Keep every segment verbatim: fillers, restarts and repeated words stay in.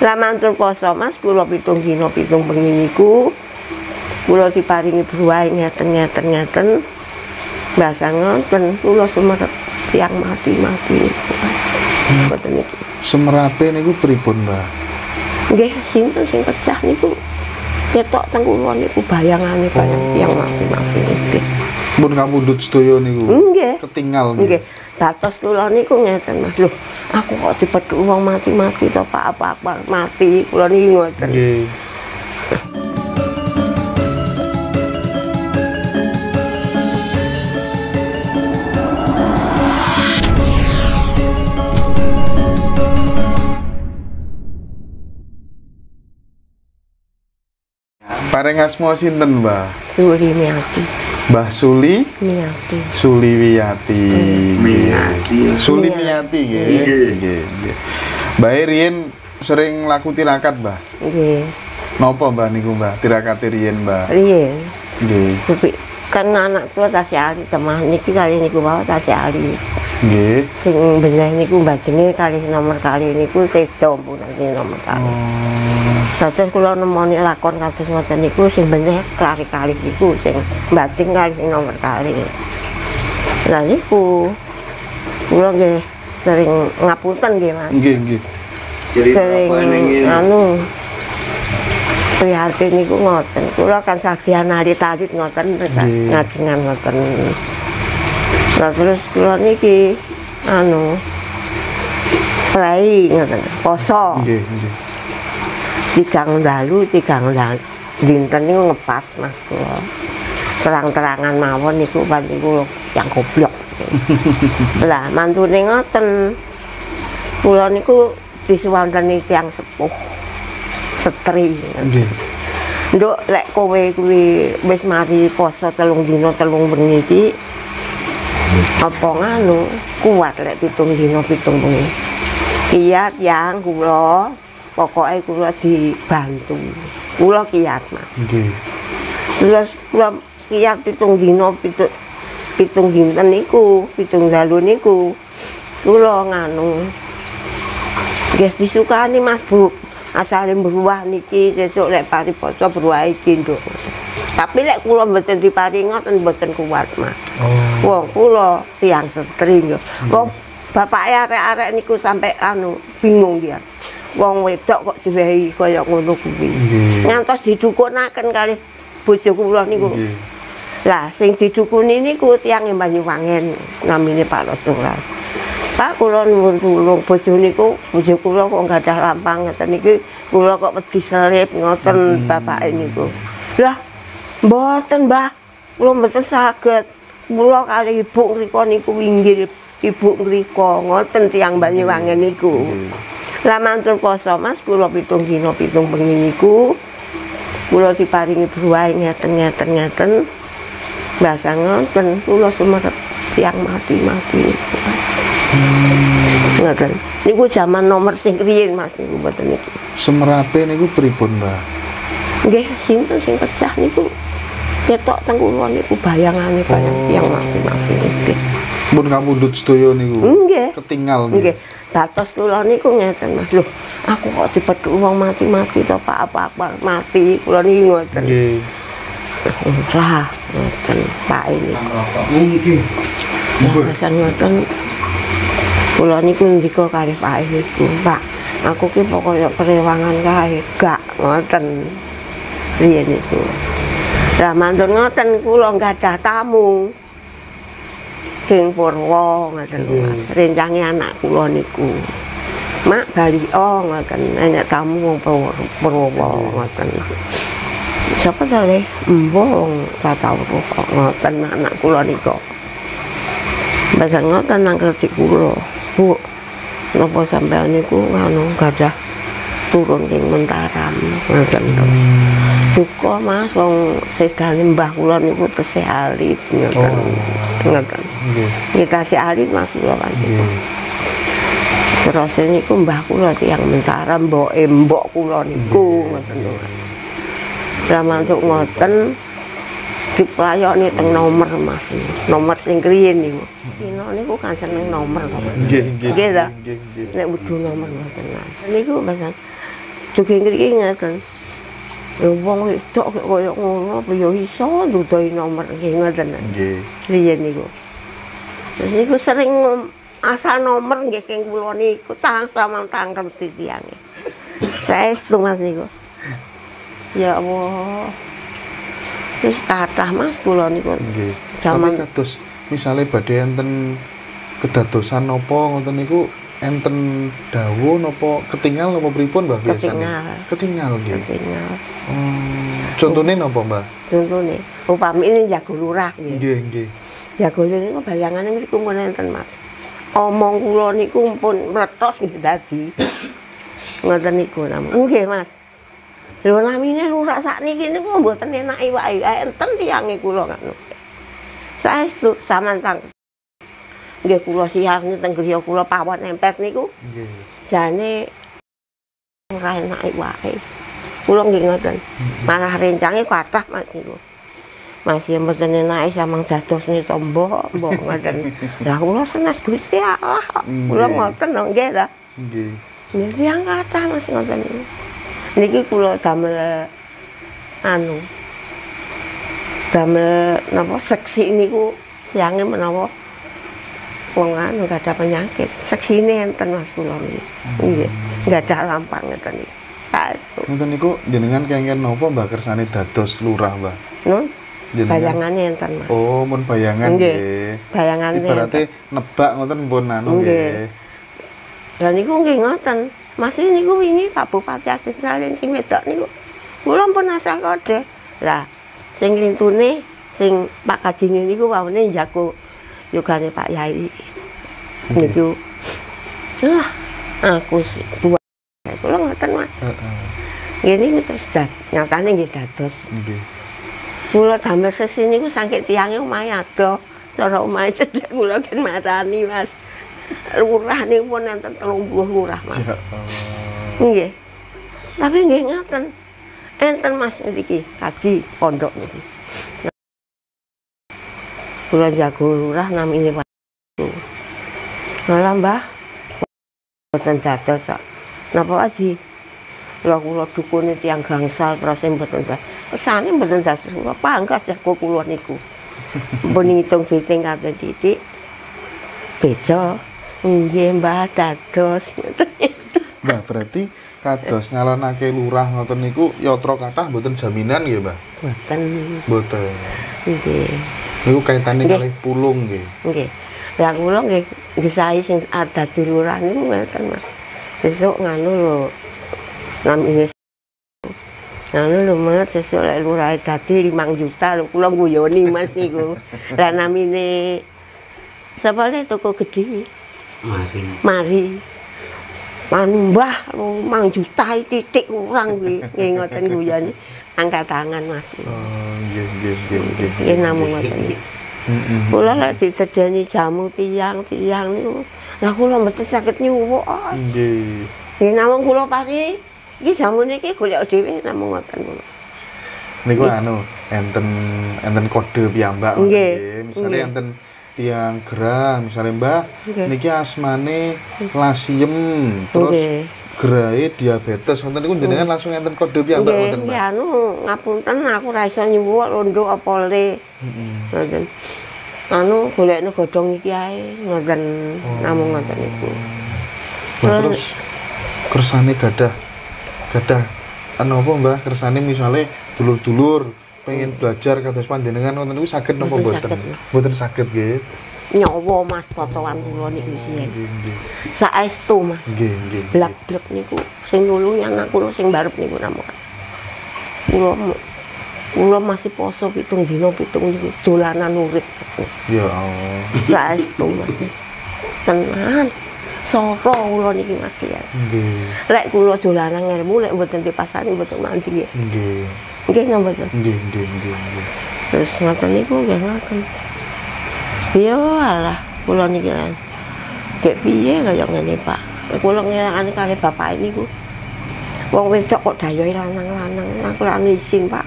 Lah mantul poso Mas, kula pitung dina pitung bengi niku kula diparingi bruwahe ngeten-ngeten ngeten. Bahasa ngoten kula sumerep tiyang mati-mati niku Mas. Mboten niku. Semerape niku pripun, Mbah? Nggih, sinten sing pecah niku ketok teng kula niku bayangane bayang tiyang mati-mati niku. Mun kapundhut sedaya niku. Nggih. Ketinggal nggih. Dados kula niku ngeten Mas. Lho, aku kok dipethuk wong mati-mati to Pak, apa-apa mati. Kula niki ngoten. Nggih. Paring asma sinten, Mbah? Suli Miati. Mbah Suli Miati. Suli Wiyati. Miati. Suli Miati nggih. Nggih, nggih. Mbah riyen sering laku tirakat, Mbah? Nggih. Napa, Mbah niku, Mbah? Tirakate riyen, Mbah? Riyen. Nggih. Tapi kan anak kula tasih ali teman niki kali niku wae tasih ali. Nggih. Sing bener niku mbajenge kali nomor kali niku sedo pun nomor kali. Dados kula nemoni lakon kados ngoten niku sing bener kali-kali niku sing mbajing kali nomor kali. Lah niku kula nggih sering ngapunten nggih Mas. Nggih, nggih. Sering anu prihatin niku ngoten. Kula kan sagian alit-alit ngoten terus ngajengan ngoten. Lah terus kula niki anu play ngoten, poso. Nggih, nggih. Tigang dalu, tigang dalu dinten niku ngepas Mas kula. Terang-terangan mawon niku pancen kula yang goblok. Lah mantune ngoten. Kula niku disuwanteni tiyang sepuh. Setri. Nggih. Nduk lek kowe kuwi wis mari poso telung dina telung bengi iki apa nganu kuat lek pitung dina pitung bengi. Kiat yang kula pokoke kula dibantu. Kula kiat Mas. Nggih. Terus kula kiat pitung dina pitung pitung dinten niku, pitung dalu niku kula nganu nggih disukani Mas Bu. Asale beruah niki sesuk lek pari poso beruah iki nduk. Tapi lek kula mboten diparingi ngoten mboten kuat Mas. Oh. Wong kula tiyang setri nggih. Wong bapake arek-arek niku sampe anu bingung dia. Wong wedok kok diwehi kaya ngono kuwi. Ngantos didukunaken kali bojo kula niku. Lah sing didukuni niku tiyang Banyuwangen namine Pak Rasulullah. Pak kula nuwun tulung bojo niku, bojo kula kok gadah lampang ngeten niki, kula kok wedi selip ngoten bapake niku. Lah mboten, Mbah. Kula mboten saged. Kula kali ibu ngrika niku inggil ibu ngrika ngoten tiyang Banyuwangen niku. Lah mantul poso Mas, kula pitung dina pitung bengi niku kula diparingi bruwahe ngeten-ngeten ngeten. Bahasa ngoten kula sumerep tiyang mati-mati niku Mas. Ngoten. Niku jaman nomor sing riyen Mas niku mboten niku. Semerape niku pripun, Mbah? Nggih, sinten sing pecah niku ketok teng kula niku bayangane bayang tiyang mati-mati niku. Mun kapundhut sedaya niku. Nggih. Ketinggal nggih. Dados kula niku ngeten Mas. Lho, aku kok dipethuk wong mati-mati to Pak, apa-apa mati. Kula niki ngoten. Nggih. Lah, ngoten Pak ini. Nggih. Pesan ngoten. Kula niku ndika kali Pak niku, Pak. Aku ki pokoke kerewangan kae, gak ngoten. Riyen niku. Lah mantun ngoten kula gadah tamu. King Purwa ngoten lho Mas. Rencange anak kula niku. Mak bali oh ngoten, enek tamu wong Purwa ngoten. Sapa to le? Mbong tata kok ngoten anak kula nika. Bahasa ngoten nang kretik kula. Bu, napa sampean niku anu gadah turun ing Mentaram ngoten to. Duka Mas wong sedane mbah kula niku tesih alit ngoten. Ngoten. Nggih. Nggih tasih alit Mas kula kanthi. Terus niku mbah kula tiyang Mentaram, mboke mbok kula niku ngoten lho. Lah mantuk ngoten diplayokne teng nomor Mas. Nomor sing riyen niku. Cina niku kan seneng nomor to Mas. Nggih, nggih. Nggih ta? Nggih, nggih. Nek wudu nomor ngoten. Niku Mas Dugi ngriki ngeten. Ya wong wedok kaya ngono apa ya iso ndudohi nomor nggih ngoten. Nggih. Riyen niku. Terus niku sering asa nomor nggih keng kula niku tang samang tangkel titiange. Saestu Mas niku. Ya Allah. Terus kathah Mas kula niku. Nggih. Zaman- Tapi kados misale badhe enten kedadosan napa ngoten niku enten dawuh napa ketinggal napa pripun Mbah biasane? Ketinggal. Ketinggal nggih. Tinggal. Hmm, contone napa Mbah? Contone, upami ini jago lurah nggih. Nggih, nggih. Jago lurah niku bayangane niku pun enten Mas. Omong kula niku pun meletos nggih dadi. Ngoten niku namung. Nggih Mas. Lho namine lurah sakniki niku mboten enak iwake. Enten tiyange kula ngono. Saestu samantang. Nggih kula siarne teng griya kula pawon empes niku Nggih. jane ora enak iwake. Kula nggih ngoten. Malah rencange kathah Mas niku. Masih mboten enake samang dadosne to mbok, mbok ngoten. Lah kula senes Gusti Allah. Kula ngoten lho nggih ta. Nggih. Nggih tiyang kathah Mas ngoten niku. Niki kula damel anu. Damel napa seksi niku tiyange menawa wong anu gak ada penyakit. Seksine enten Mas kula niki. Nggih. Enggak ada lampang ngoten niku. Saestu. Ngoten niku jenengan kengken napa Mbah kersane dados lurah Mbah? Nun Jenengan. bayangane enten Mas. Oh, mun bayangan Nggih. nggih. Bayangane Ibaratnya nebak ngoten pun anu Nggih. nggih. Lah niku nggih ngoten. Mas niku wingi Pak Bupati Asih Salin sing wedok niku. Kula pun asal kode. Lah sing lintune sing Pak Kajine niku wawene jago yogane Pak Yai. Niku. Lah aku sih dua. Kula ngoten Mas. Heeh. Nggih niku terus dat nyatane nggih dados. Nggih. Kula damel sesi niku saking tiyange omahe ado. Cara omahe cedhek kula ken marani Mas. Lurah niku pun enten telung puluh lurah Mas. Ya Allah. Nggih. Tapi nggih ngaten. Enten Mas niki kaji pondok niki. Kula jago lurah namine Pak. Malah Mbah boten dados kok. Napa aji? Lha kula dukune tiyang gangsal terus mboten dados. Kesane mboten dados kula pangkat jago kula niku. Mbon ngitung biting kate titik. Bejo. Nggih Mbah dados. Mbah berarti kados nyalonake lurah ngoten niku yatra kathah mboten jaminan nggih Mbah? Boten. Mboten. Nggih. Niku kaitane Nggih. kalih pulung nggih. Nggih. Lah kula nggih ngesahi sing dadi lurah niku ngeten Mas. Besok nganu lho. Namine nganu lho Mas, sesuk lek lurah dadi limang juta lho kula guyoni Mas niku. Lah namine sapa le toko gedhe Mari. mari. Manu Mbah limang juta titik kurang kuwi. Nggih ngoten guyoni. Angkat tangan Mas. Oh, nggih nggih nggih nggih. Nggih namung ngoten. Heeh. Kula lek disedeni jamu tiyang-tiyang niku, lah kula mboten saged nyuwuk. Nggih. Nggih namung kula pasti iki jamu niki golek dhewe namung ngoten kula. Niku anu enten enten kode piyambak ngoten Nggih. nggih. Misale Nggih. enten tiang gerah, misalnya Mbah Nggih. niki asmane lasiem terus Nggih. gerahe diabetes ngoten niku jenengan langsung enten kode piyambak Nggih, ngoten nggih Mbah. anu ngapunten aku ra iso nyuwuk londo apa le. Heeh. Ngoten. Anu golekne godhong iki ae ngoten namung ngoten niku. Mbah, terus kersane gadah gadah anu apa Mbah kersane misale dulur-dulur pengen belajar kados panjenengan ngoten niku saged napa Mboten mboten? saged, Mas. Mboten saged nggih. Nyawa Mas potongan kula niku sih. Nggih nggih. Saestu Mas. Nggih nggih. Blak-blek niku sing nulungi anak kula sing barep niku namung. Kula kula masih poso pitung dina pitung niku dolanan urip Mas. Ya Allah. Saestu Mas. Tenan. Sapa kula niki Mas ya. Nggih. Lek kula dolanan ngelmu lek mboten dipasani mboten mandi nggih. Nggih. Nggih napa mboten. Nggih nggih nggih nggih. Terus ngoten niku nggih ngoten. Yo alah kula niki kan. Gek piye kaya ngene Pak. Kula ngelakane kali bapak niku. Wong wedok kok dayohe lanang-lanang, aku ora isin Pak.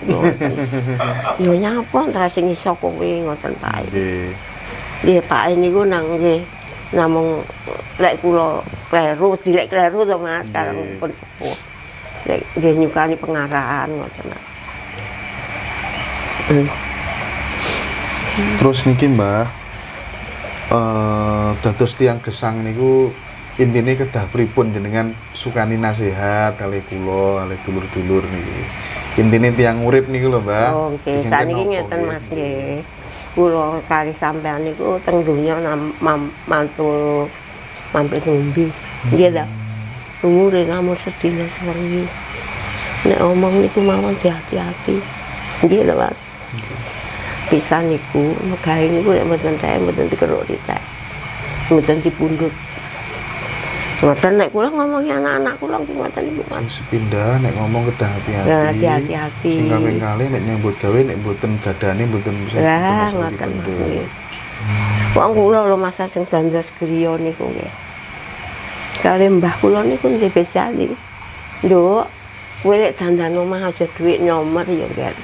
Yo nyapa terus sing iso kowe ngoten Pak. Nggih. Nggih Pak niku nang nggih namung lek kula kleru, dilek kleru to Mas, sekarang pun sepuh. Nek nggih nyukani pengarahan ngoten. Hmm. Terus niki Mbah, eh dados tiyang gesang niku intine kedah pripun jenengan sukani nasihat kali kula, kali dulur-dulur niki. Intine tiyang urip niku lho, Mbah. Oh, nggih, Dinten saniki napa, ngeten nggih? Mas nggih. Kula kali sampean niku teng donya nam- mam- mantul mampir ngombe. Nggih ta? Umure namung sedina sewengi. Nek omong niku mawon hati-hati. Nggih lho, Mas. Pisan niku megawe niku nek mboten teh mboten dikeruk ditek. Mboten dipundhut. Ngoten nek kula ngomongi anak-anak kula nggih ngoten niku, Mas. Sing sepindah nek ngomong kedah hati-hati. Ya, hati-hati. Sing kaping kalih nek nyambut gawe nek mboten gadane mboten bisa Lah ngoten Mas nggih. Wong kula lho Mas sing dandas griya niku nggih. Kali mbah kula niku nggih besali. Nduk, kowe lek dandan omah aja dhuwit nyomer ya nggih.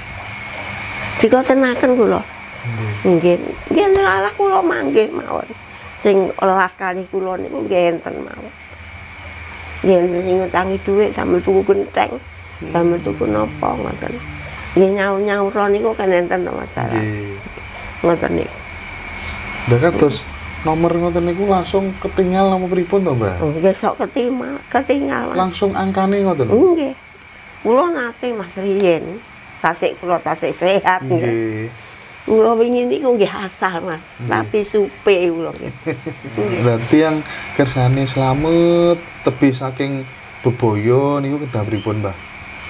Dikotenaken kula. Nggih, nggih lalah kula manggih mawon. Sing welas kali kula niku nggih enten mawon. Nggih sing ngutangi dhuwit sambil tuku genteng, sambil tuku napa ngoten. Nggih nyaur-nyaur niku kan enten to masalah. Nggih. Ngoten niku. Lah kados nomor ngoten niku langsung ketinggal nama pripun to, Mbah? Oh, nggih sok ketima, ketinggal. Mas. Langsung angkane ngoten. Nggih. Kula nate Mas riyen, tasik kula tasik sehat nggih. Nggih. Kula wingi niku nggih asal Mas, tapi supe kula nggih. Berarti yang kersane slamet tebih saking bebaya niku kedah pripun, Mbah?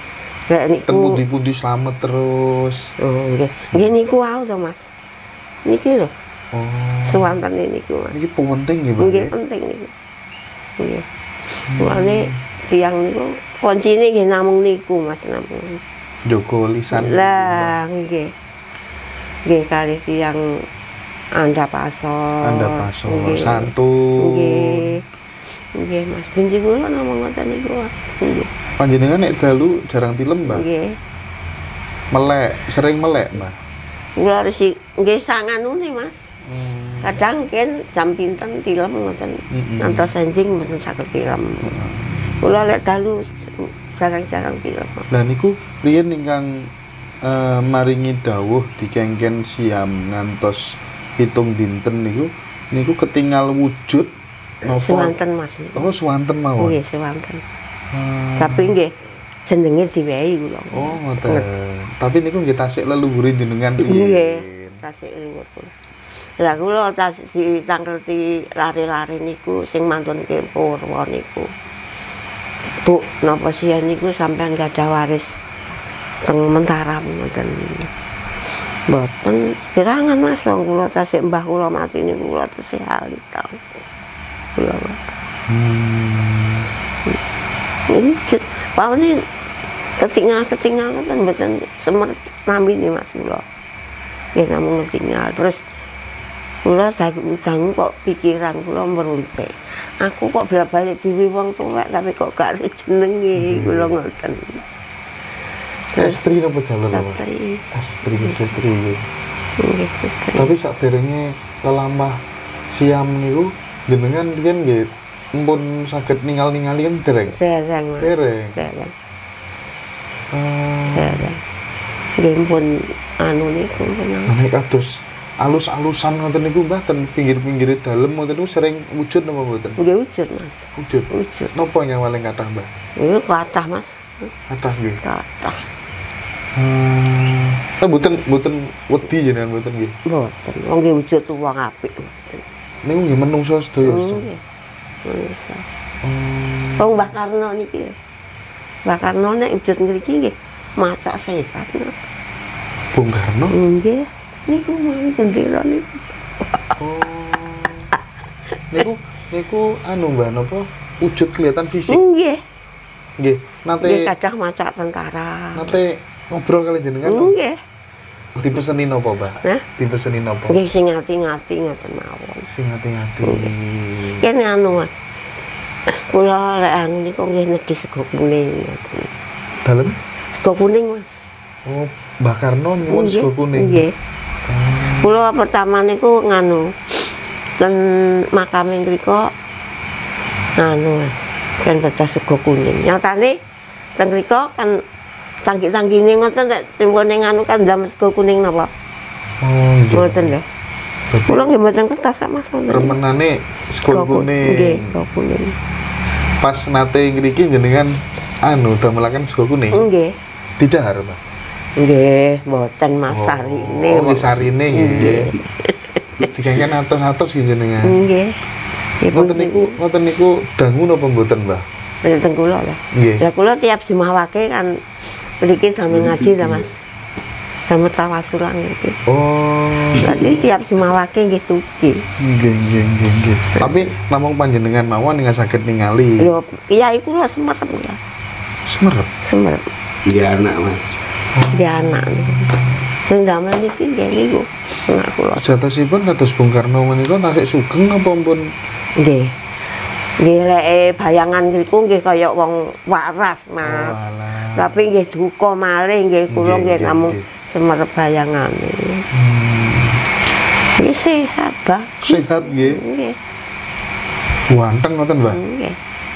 Lek Ten niku pundi-pundi slamet terus. oh nggih. Nggih niku wae to Mas. Niki lho, Oh. suwanten niku Mas. Niki penting nggih, Mbah. Nggih penting niku. Nggih. Mulane tiyang niku kuncine nggih namung niku Mas namung. Joko lisan. Lah nggih. Nggih kali tiyang Anda pasor. Anda pasor, Nggih. santun. Nggih. Nggih Mas, benci kula namung ngoten niku. Nggih. Panjenengan nek dalu jarang tilem, Mbah. Nggih. Melek, sering melek, Mbah. Kula resi nggih sanganune Mas. Hmm. Kadang ken jam pinten tilem ngoten. Mm-mm. Ngantos enjing mboten saged tilem. Kula lek dalu jarang-jarang tilem. Lah niku riyen ingkang eh, maringi dawuh dikengken siam ngantos pitung dinten niku niku ketinggal wujud napa? Sewanten Mas. Oh, swanten mawon. Nggih, sewanten. Hmm. Tapi nggih jenenge diwehi kula. Oh, ngoten. Tapi niku nggih tasik leluhure jenengan Nggih, riyen. tasik luwur kula. Lah kula tasik ditangkelti lari-lari niku sing mantun ke Purwa niku. Bu, napa sih niku sampean gadah waris teng Mentaram ngoten. Mboten kirangan Mas wong kula tasik mbah kula mati niku kula tasik hali tau. Kula. Hmm. Ini pawene ketinggal-ketinggal kan mboten semer nambi nih Mas kula. Nggih namung ketinggal terus kula dangu kok pikiran kula merunte. Aku kok balik dhewe wong tuwek tapi kok gak ada jenenge kula ngoten. Estri napa jalur apa? Satri. Estri, Setri. Nggih, Satri. Tapi saderenge lelamah siam niku jenengan riyen nggih mpun saged ningal-ningali kan dereng. Sereng Mas. Dereng. Sereng. Hmm. Sereng. Nggih pun anu niku tenang. Nek kados alus-alusan ngoten niku Mbah ten pinggir-pinggir dalem ngoten niku sering wujud napa mboten? Nggih wujud Mas. Wujud. Wujud. Napa yang paling kathah, Mbah? Ini kathah Mas. Kathah nggih. Kathah. Hmm. Tapi mboten mboten wedi jenengan mboten nggih. Mboten. Wong nggih wujud wong apik. Niku nggih menungso sedaya. Nggih. Manungsa. Hmm. Wong Mbah Karno niki. Mbah Karno nek wujud ngriki nggih maca sehat Mas. Bung Karno. Nggih. Niku mau jendela niku. Oh. Niku niku anu Mbah napa wujud kelihatan fisik. Nggih. Nggih. Nate Nggih kadang maca tentara. nate ngobrol kali jenengan. Nggih. Dipeseni napa, Mbah? Nah, Dipeseni napa? nggih sing ngati-ngati ngoten mawon. Sing hati-hati. Kene anu Mas. Kula lek anu niku nggih nedhi sego kuning ngoten. Dalem? Sego kuning Mas. Oh, Mbah Karno nyuwun Nggih, sego kuning. Nggih. Kula pertama niku nganu ten makame mriku anu Mas. Kan baca sego kuning. Nyatane teng mriko kan tangki-tangkine ngoten nek timbone nganu kan ndam sego kuning napa. Oh, nggih. Ngoten lho. Kula nggih mboten kertas sak Mas ngoten. Remenane sego kuning. Nggih, sego kuning. Pas nate ngriki jenengan anu damelaken sego kuning. Nggih. Didahar, Pak. Nggih, mboten Mas sarine. Oh, nggih sarine nggih. Nggih. Dikengken atos-atos nggih jenengan. Nggih. Ngoten niku, ngoten niku dangu napa mboten, Mbah? Mboten kula lho. Nggih. Ya kula tiap jumawake kan mriki sambil ngaji ta Mas. Sambil tawasulan iki. Oh. Berarti tiap jumawake nggih tuki. Nggih, nggih, nggih, nggih. Tapi namung panjenengan mawon ning saged ningali. Lho, kiai kula semerep ya. Semerep. Semerep. Dia anak mas. Dia anak niku. Sing damel niki nggih niku. Anak kula. Jatosipun kados Bung Karno menika tasik sugeng napa pun Nggih. Nggih lek bayangan niku nggih kaya wong waras, Mas. Oh, alah. Tapi nggih duka malih nggih kula Nggih, nggih nggih, namung nggih. semerep bayangane. Nggih sehat, Bah. Sehat nggih. Nggih. Wanteng ngoten, Mbah. Nggih.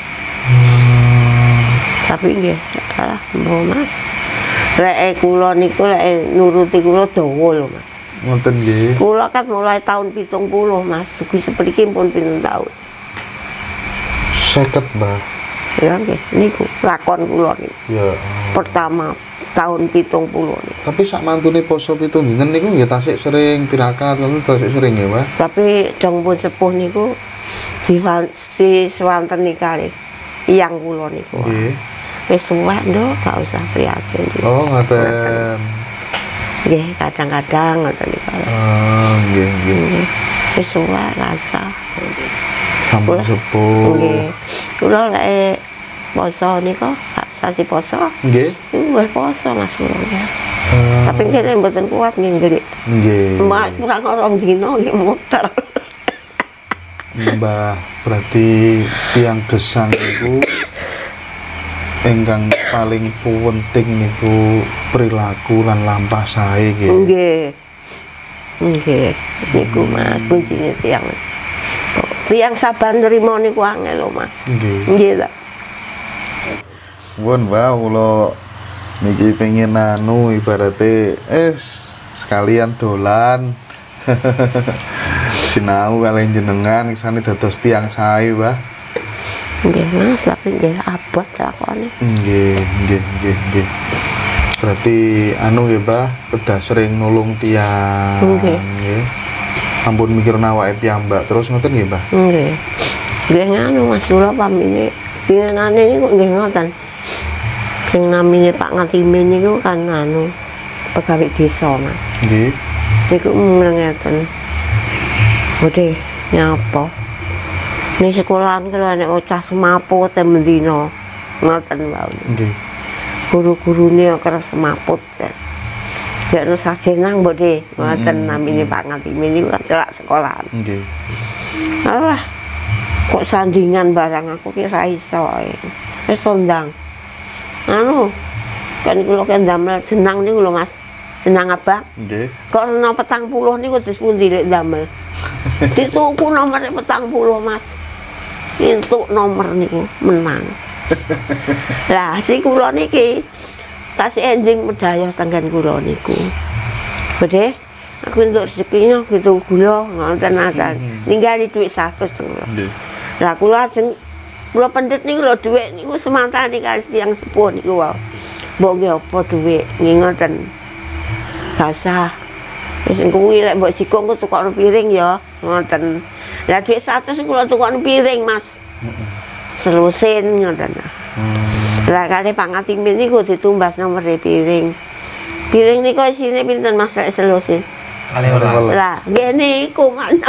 Tapi nggih, alah mbah Mas. Lek kula niku lek nuruti kula dawa lho, Mas. Ngoten nggih. Kula kan mulai tahun pitung puluh Mas, sugi sepriki pun pinten tahun. Seket, Mbah. Ya nggih, niku lakon kula niku. Ya. Pertama tahun pitung puluh niku. Tapi sak mantune poso pitung dinten niku nggih tasik sering tirakat, ngoten tasik sering ya, Mbah. Tapi dong pun sepuh niku di di swanteni kali iyang kula niku. Nggih. Wis suwek nduk, gak usah prihatin. Oh, ngoten. Nggih, kadang-kadang ngoten niku. Oh, nggih, nggih. Nggih. Wis suwek rasa. Sampun Kula- sepuh. Nggih. Kula lek poso niku, sasi poso, Nggih. niku wis poso Mas kula nggih. Eh, Tapi kene mboten kuat nggih nggih. nggih. Mbak kurang orang dino nggih modal. Mbah, berarti tiang gesang itu ingkang paling penting niku perilaku lan lampah sae nggih. Nggih. Nggih. Niku Mas kuncine tiyang. Tiyang sabar nrimo niku angel lho Mas. Nggih. Nggih ta. Pun Mbah kula niki pengen anu ibarate eh sekalian dolan. Sinau kalian jenengan kesane dados tiang sae, Mbah. Nggih Mas, tapi nggih abot lakone. Nggih, nggih, nggih, nggih. Berarti anu nggih, Mbah, kedah sering nulung tiang. Nggih. Nggih. Ampun mikir awake piyambak terus ngoten nggih, Mbah. Nggih. Nggih nganu Mas kula pamine dinane niku nggih ngoten. Sing namine Pak Ngatimin niku kan anu pegawai desa Mas. Nggih. Niku ngeten. Bode nyapa? Ning sekolahan kalau nek bocah semaput te mendina. Ngoten wae. Nggih. Guru-gurune kerep semaput. Ya nu sajenang bode, ngoten namine Pak Ngatimin niku kan celak sekolahan. Nggih. Alah. Kok sandingan barang aku ki ra iso ae. Wis sondang. Anu, kan kula kan damel jenang niku lho Mas. Jenang abang. Nggih. Kok rena petang puluh niku terus pundi lek damel. Dituku nomor petang puluh Mas. Entuk nomor niku menang. Lah si kula niki kasih enjing medaya tenggen kula niku. Bede, aku entuk rezekinya gitu gula ngoten aja. Ningali duit seratus kula. Nggih. Lah kula ajeng kula pendhet niku lho dhuwit niku semantane kali tiyang sepuh niku wae. Mbok nggih apa dhuwit ngoten. Gak usah. Wis kuwi lek mbok sikung ku tukokno piring ya, ngoten. Lah dhuwit seratus kula tukokno piring, Mas. Selusin ngoten. Lah kali Pak Ngatimin niku ditumbas nomor piring. Piring niku isine pinten Mas lek selusin? Kali ora. Lah, nggih niku mana.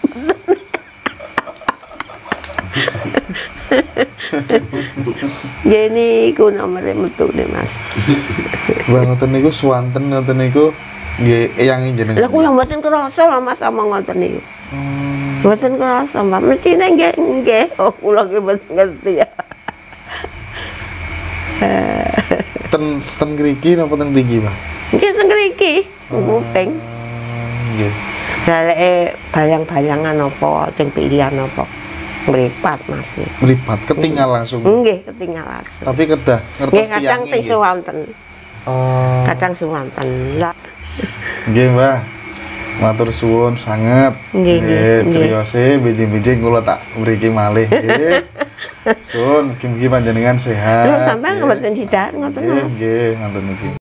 Nggih niku nomere metune Mas. Mbah ngoten niku swanten ngoten niku nggih eyang jenengan. Lah kula mboten krasa lho Mas omong ngoten niku. Mboten krasa, Mbak. Mestine nggih nggih. Oh, kula ki mboten ngerti ya. Ten ten ngriki napa ten mriki, Mbah? Nggih teng mriki, kuping. Nggih. Lah lek bayang-bayangan apa, sing pilihan apa. mripat Mas. Mripat ketinggal langsung. Nggih, ketinggal langsung. Tapi kedah ngertos Nggih, kadang tiyangnya teng nggih. sewanten. Oh. Kadang sewanten. Lah, Nggih, Mbah. Matur suwun sanget. Nggih, nggih, nggih. Criyose bijing-bijing kula tak mriki malih nggih. Sun, mugi-mugi panjenengan sehat. lho sampean nggih. mboten sidat ngoten. Nggih, Mas. nggih, ngoten niki.